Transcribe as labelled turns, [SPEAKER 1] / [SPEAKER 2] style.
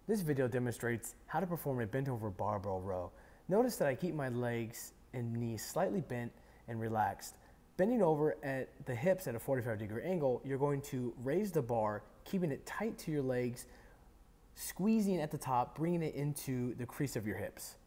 [SPEAKER 1] This video demonstrates how to perform a bent over barbell row. Notice that I keep my legs and knees slightly bent and relaxed. Bending over at the hips at a 45-degree angle, you're going to raise the bar, keeping it tight to your legs, squeezing at the top, bringing it into the crease of your hips.